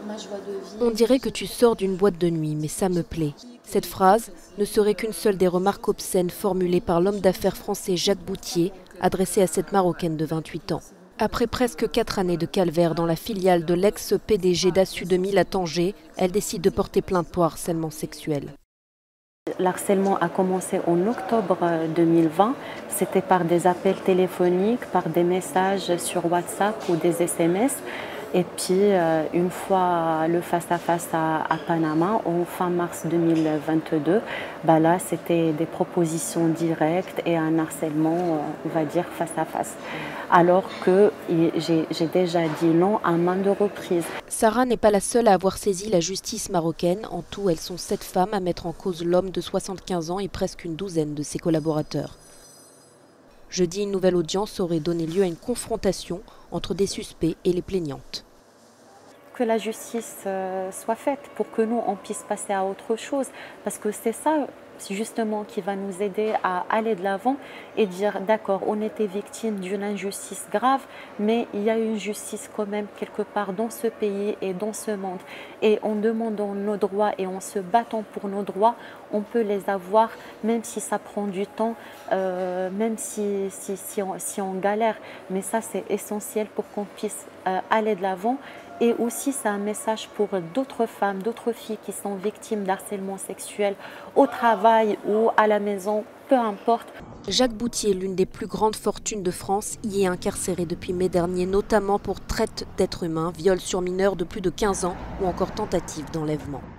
On dirait que tu sors d'une boîte de nuit, mais ça me plaît. Cette phrase ne serait qu'une seule des remarques obscènes formulées par l'homme d'affaires français Jacques Boutier, adressé à cette Marocaine de 28 ans. Après presque 4 années de calvaire dans la filiale de l'ex-PDG d'Assu 2000 à Tanger, elle décide de porter plainte pour harcèlement sexuel. L'harcèlement a commencé en octobre 2020. C'était par des appels téléphoniques, par des messages sur WhatsApp ou des SMS. Et puis, une fois le face-à-face à Panama, en fin mars 2022, là, c'était des propositions directes et un harcèlement, on va dire, face-à-face. Alors que j'ai déjà dit non à maintes de reprises. Sarah n'est pas la seule à avoir saisi la justice marocaine. En tout, elles sont 7 femmes à mettre en cause l'homme de 75 ans et presque une douzaine de ses collaborateurs. Jeudi, une nouvelle audience aurait donné lieu à une confrontation entre des suspects et les plaignantes. Que la justice soit faite pour que nous, on puisse passer à autre chose. Parce que c'est ça, justement, qui va nous aider à aller de l'avant et dire, d'accord, on était victime d'une injustice grave, mais il y a une justice quand même quelque part dans ce pays et dans ce monde. Et en demandant nos droits et en se battant pour nos droits, on peut les avoir, même si ça prend du temps, même si on galère. Mais ça, c'est essentiel pour qu'on puisse aller de l'avant. Et aussi, c'est un message pour d'autres femmes, d'autres filles qui sont victimes d'harcèlement sexuel au travail ou à la maison, peu importe. Jacques Boutier, l'une des plus grandes fortunes de France, y est incarcéré depuis mai dernier, notamment pour traite d'êtres humains, viol sur mineurs de plus de 15 ans ou encore tentative d'enlèvement.